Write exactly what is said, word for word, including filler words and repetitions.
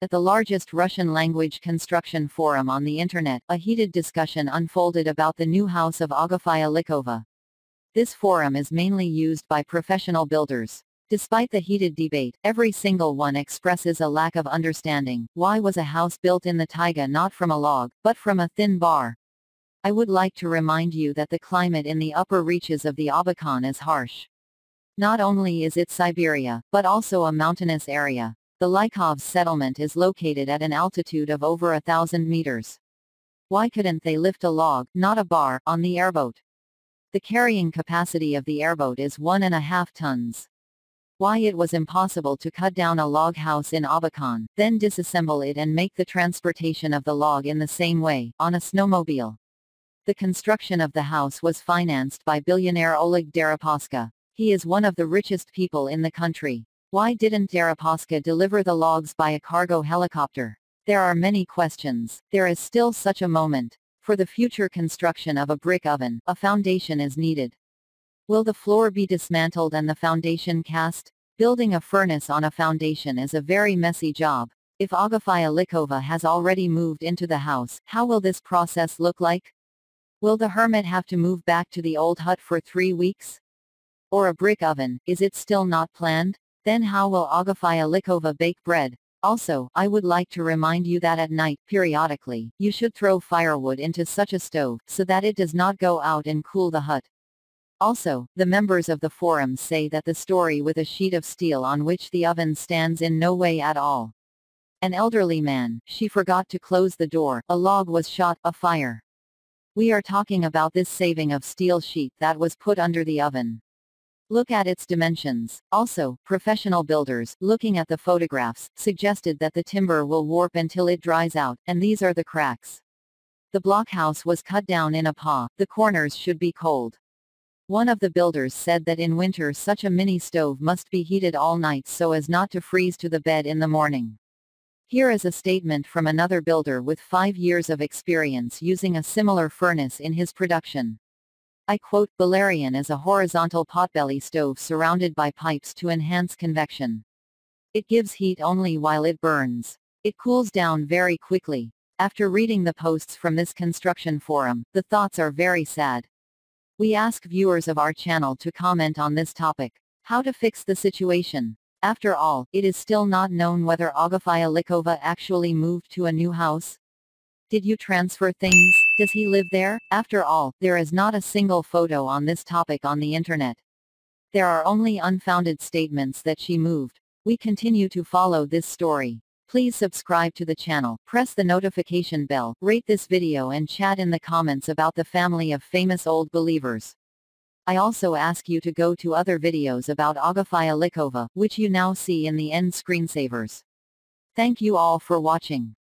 At the largest Russian-language construction forum on the internet, a heated discussion unfolded about the new house of Agafia Likova. This forum is mainly used by professional builders. Despite the heated debate, every single one expresses a lack of understanding. Why was a house built in the taiga not from a log, but from a thin bar? I would like to remind you that the climate in the upper reaches of the Abakan is harsh. Not only is it Siberia, but also a mountainous area. The Lykovs settlement is located at an altitude of over a thousand meters. Why couldn't they lift a log, not a bar, on the airboat? The carrying capacity of the airboat is one and a half tons. Why it was impossible to cut down a log house in Abakan, then disassemble it and make the transportation of the log in the same way, on a snowmobile. The construction of the house was financed by billionaire Oleg Deripaska. He is one of the richest people in the country. Why didn't Deripaska deliver the logs by a cargo helicopter? There are many questions. There is still such a moment. For the future construction of a brick oven, a foundation is needed. Will the floor be dismantled and the foundation cast? Building a furnace on a foundation is a very messy job. If Agafia Likova has already moved into the house, how will this process look like? Will the hermit have to move back to the old hut for three weeks? Or a brick oven, is it still not planned? Then how will Agafia Likova bake bread? Also, I would like to remind you that at night, periodically, you should throw firewood into such a stove, so that it does not go out and cool the hut. Also, the members of the forum say that the story with a sheet of steel on which the oven stands in no way at all. An elderly man, she forgot to close the door, a log was shot, a fire. We are talking about this saving of steel sheet that was put under the oven. Look at its dimensions. Also, professional builders, looking at the photographs, suggested that the timber will warp until it dries out, and these are the cracks. The blockhouse was cut down in a paw, the corners should be cold. One of the builders said that in winter such a mini stove must be heated all night so as not to freeze to the bed in the morning. Here is a statement from another builder with five years of experience using a similar furnace in his production. I quote, "Valerian is a horizontal potbelly stove surrounded by pipes to enhance convection. It gives heat only while it burns. It cools down very quickly." After reading the posts from this construction forum, the thoughts are very sad. We ask viewers of our channel to comment on this topic. How to fix the situation? After all, it is still not known whether Agafia Likova actually moved to a new house. Did you transfer things? Does he live there? After all, there is not a single photo on this topic on the internet. There are only unfounded statements that she moved. We continue to follow this story. Please subscribe to the channel, press the notification bell, rate this video and chat in the comments about the family of famous old believers. I also ask you to go to other videos about Agafia Likova, which you now see in the end screensavers. Thank you all for watching.